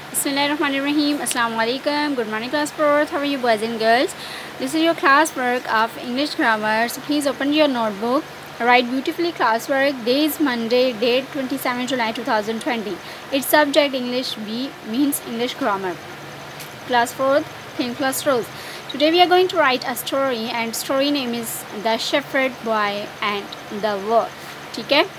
Bismillahirrahmanirrahim. Assalamu alaikum. Good morning, class 4th. How are you, boys and girls? This is your classwork of English grammar. So please open your notebook. Write beautifully classwork. Day is Monday, date 27 July 2020. Its subject English B means English grammar. Class 4th, Thin Class Rose. Today we are going to write a story, and story name is The Shepherd Boy and the Wolf. ठीक है?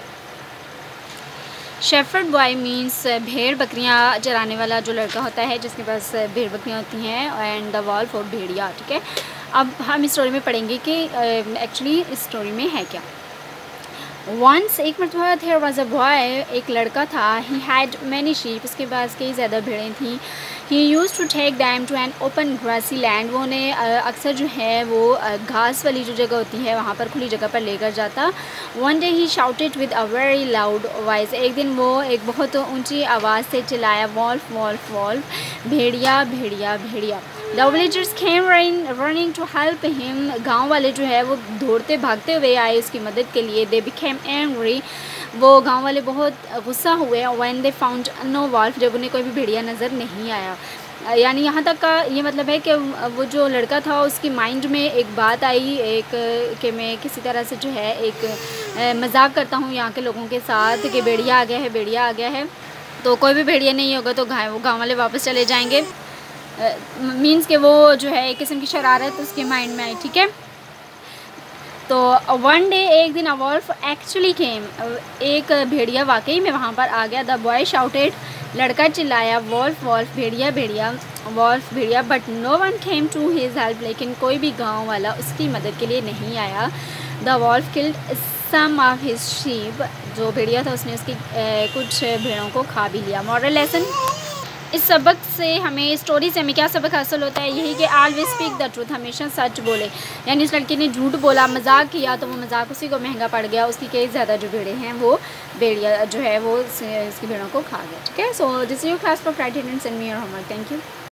Shepherd boy means भेड़ बकरियां चराने वाला जो लड़का होता है जिसके पास भेड़ बकरियां होती हैं, एंड द वॉल्फ और भेड़िया. ठीक है, अब हम इस स्टोरी में पढ़ेंगे कि एक्चुअली इस स्टोरी में है क्या. वंस एक मरतबा देयर वाज अ बॉय, एक लड़का था. ही हैड मैनी शीप, उसके पास कई ज़्यादा भेड़ें थी. He used to take them to an open grassy land, वो उन्हें अक्सर जो है वो घास वाली जो जगह होती है वहाँ पर खुली जगह पर लेकर जाता. One day he shouted with a very loud voice, एक दिन वो एक बहुत ऊंची आवाज़ से चिल्लाया, वॉल्फ वॉल्फ वॉल्फ, भेड़िया भेड़िया भेड़िया. The villagers came running to help him, गाँव वाले जो है वो दौड़ते भागते हुए आए उसकी मदद के लिए. दे बिकेम एंग्री, वो गांव वाले बहुत गुस्सा हुए. When they found no wolf, जब उन्हें कोई भी भेड़िया नज़र नहीं आया. यानी यहाँ तक का ये मतलब है कि वो जो लड़का था उसकी माइंड में एक बात आई, एक कि मैं किसी तरह से जो है एक मजाक करता हूँ यहाँ के लोगों के साथ कि भेड़िया आ गया है, भेड़िया आ गया है, तो कोई भी भेड़िया नहीं होगा तो गाँव वाले वापस चले जाएंगे. मीन्स कि वो जो है एक किस्म की शरारत उसके माइंड में आई. ठीक है, तो वन डे एक दिन अ वॉल्फ एक्चुअली केम, एक भेड़िया वाकई में वहाँ पर आ गया. द बॉय शाउटेड, लड़का चिल्लाया, वॉल्फ वॉल्फ, भेड़िया भेड़िया, वॉल्फ भेड़िया. But no one came to his help, लेकिन कोई भी गांव वाला उसकी मदद के लिए नहीं आया. The wolf killed some of his sheep, जो भेड़िया था उसने उसकी कुछ भेड़ों को खा भी लिया. मॉरल लेसन, इस सबक से हमें, स्टोरी से हमें क्या सबक हासिल होता है, यही कि ऑलवेज स्पीक द ट्रूथ, हमेशा सच बोले. यानी इस लड़के ने झूठ बोला, मजाक किया, तो वो मजाक उसी को महंगा पड़ गया. उसकी कई ज़्यादा जो भेड़े हैं वो भेड़िया जो है वो इसकी भेड़ों को खा गया. ठीक है, so this is your class for Friday and send me your homework. Thank you.